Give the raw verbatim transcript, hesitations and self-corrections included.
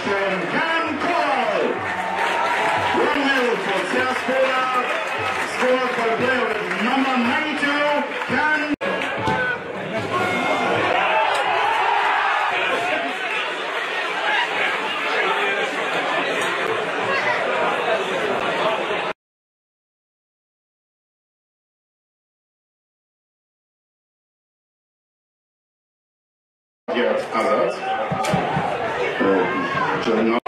from Jan Cole. one nil for Fola. Scored by the player with number ninety-two, Jan. Hazard.